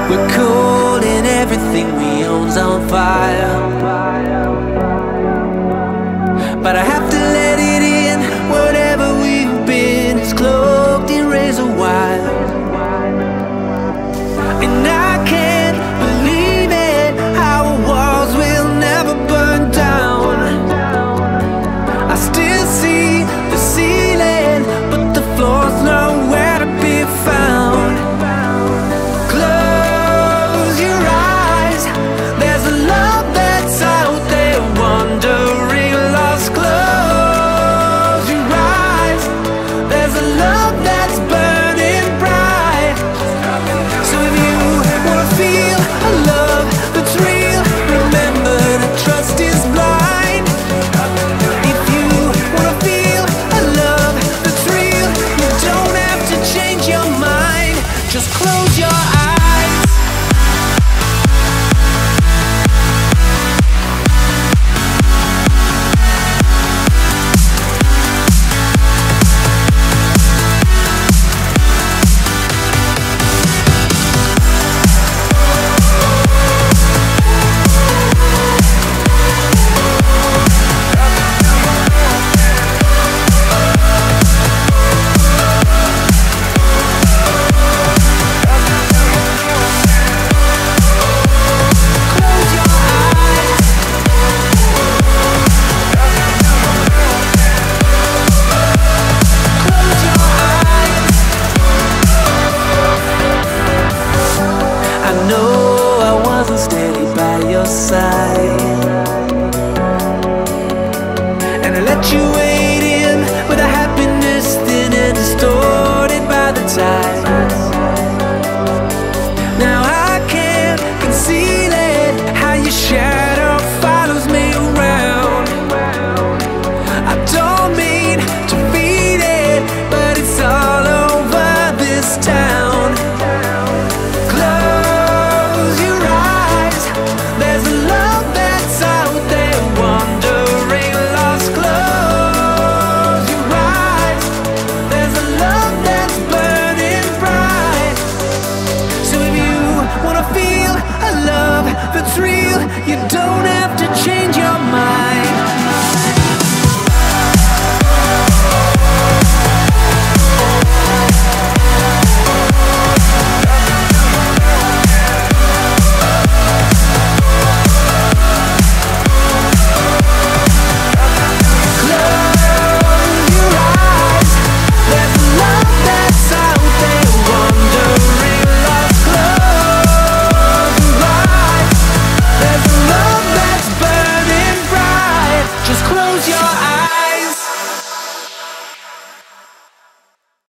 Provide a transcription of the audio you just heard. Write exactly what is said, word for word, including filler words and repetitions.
We're cold and everything we own's on fire. But I have to let it in, whatever we've been is cloaked in razor wire. And I can't believe it, our walls will never burn down. I still see the ceiling, but the floor's nowhere to be found. Close your eyes, there's a love that's out there wandering lost. Close your eyes, there's a love that's burning bright. So if you wanna feel a love that's real, remember that trust is blind. If you wanna feel a love that's real, you don't have to change your mind, just close your eyes. I know I wasn't steady by your side.